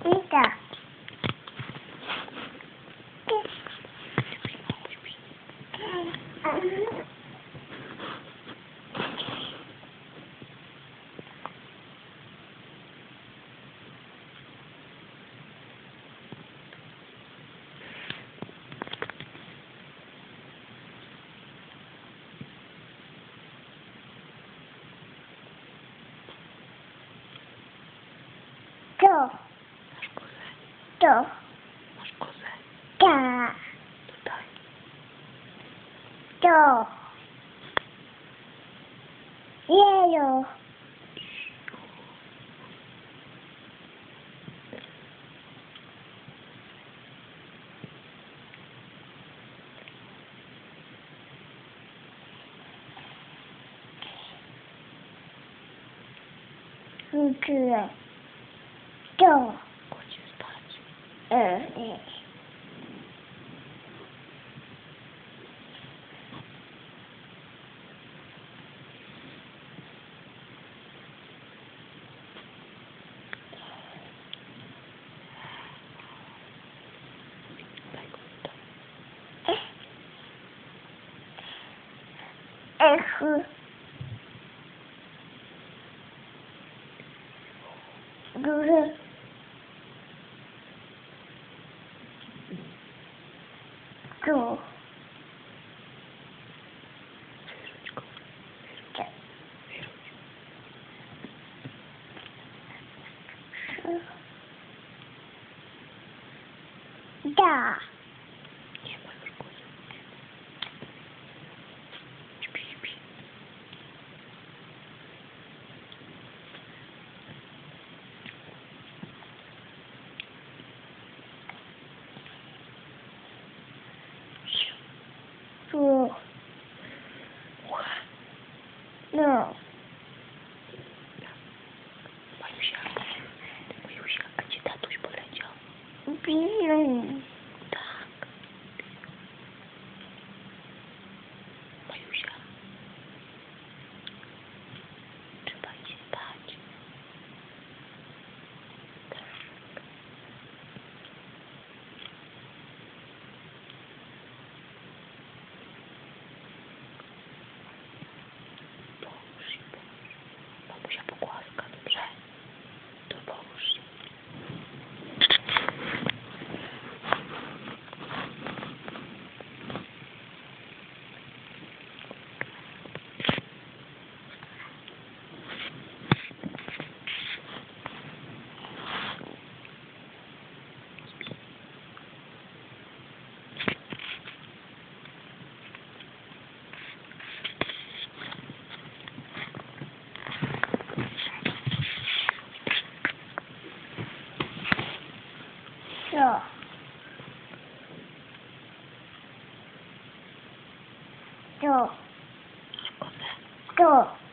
Idę. To. To. Masz kozę? Ta. Tutaj. To. Jeju. Tyle. To. Kładź się spać. Daj go tutaj. Ech. Duże. Tu. Wyrzuć go. Wyrzuć. Da. Nie ma już kozy. Śpi, śpi. Tu. No. Majusia. Majusia, a gdzie tatuś poleciał? Bilu. Tak. Majusia. Trzeba iść spać. Połóż się, połóż. Mamusia pogłaska, dobrze? To połóż się. To. To. Kozę. To.